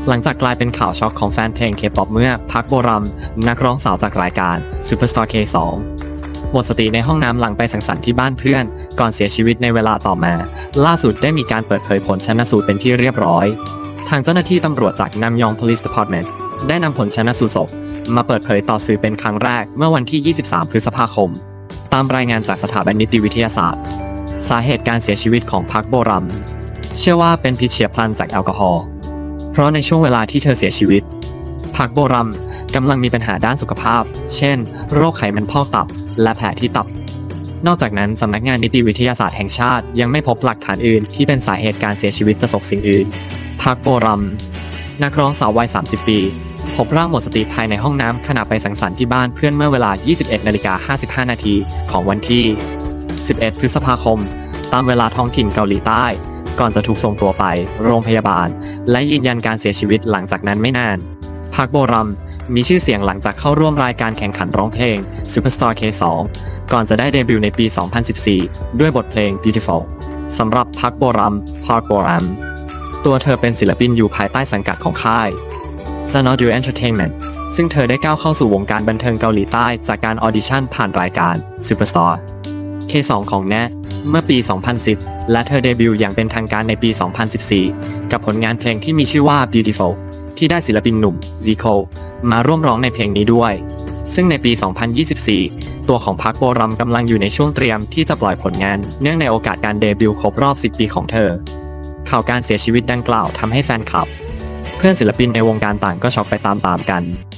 หลังจากกลายเป็นข่าวช็อกของแฟนเพลงเคป๊อปเมื่อพักโบรัมนักร้องสาวจากรายการ Superstar K2 หมดสติในห้องน้ำหลังไปสังสรรค์ที่บ้านเพื่อนก่อนเสียชีวิตในเวลาต่อมาล่าสุดได้มีการเปิดเผยผลชันสูตรเป็นที่เรียบร้อยทางเจ้าหน้าที่ตำรวจจากนัมยอง Police Department ได้นำผลชันสูตรศพมาเปิดเผยต่อสื่อเป็นครั้งแรกเมื่อวันที่ 23 พฤษภาคมตามรายงานจากสถาบันนิติวิทยาศาสตร์สาเหตุการเสียชีวิตของพักโบรัมเชื่อว่าเป็นพิษเฉียบพลันจากแอลกอฮอล์เพราะในช่วงเวลาที่เธอเสียชีวิตพักโบรัมกำลังมีปัญหาด้านสุขภาพเช่นโรคไขมันพอกตับและแผลที่ตับนอกจากนั้นสำนักงานนิติวิทยาศาสตร์แห่งชาติยังไม่พบหลักฐานอื่นที่เป็นสาเหตุการเสียชีวิตจากสิ่งอื่นพักโบรัมนักร้องสาววัย 30 ปีพบร่างหมดสติภายในห้องน้ำขณะไปสังสรรค์ที่บ้านเพื่อนเมื่อเวลา 21:55 นาทีของวันที่ 11 พฤษภาคมตามเวลาท้องถิ่นเกาหลีใต้ก่อนจะถูกส่งตัวไปโรงพยาบาลและยืนยันการเสียชีวิตหลังจากนั้นไม่นานพักโบรัมมีชื่อเสียงหลังจากเข้าร่วมรายการแข่งขันร้องเพลง Superstar K2 ก่อนจะได้เดบิวต์ในปี 2014 ด้วยบทเพลง Beautiful สำหรับพักโบรัมตัวเธอเป็นศิลปินอยู่ภายใต้สังกัดของค่าย Sanodu Entertainment ซึ่งเธอได้ก้าวเข้าสู่วงการบันเทิงเกาหลีใต้จากการออดิชั่นผ่านรายการ Superstar K2 ของ NET เมื่อปี 2010 และเธอเดบิวต์อย่างเป็นทางการในปี 2014 กับผลงานเพลงที่มีชื่อว่า Beautiful ที่ได้ศิลปินหนุ่ม Zico มาร่วมร้องในเพลงนี้ด้วยซึ่งในปี 2024 ตัวของพักโบรัมกำลังอยู่ในช่วงเตรียมที่จะปล่อยผลงานเนื่องในโอกาสการเดบิวต์ครบรอบ 10 ปีของเธอข่าวการเสียชีวิตดังกล่าวทำให้แฟนคลับเพื่อนศิลปินในวงการต่างก็ช็อกไปตามๆกัน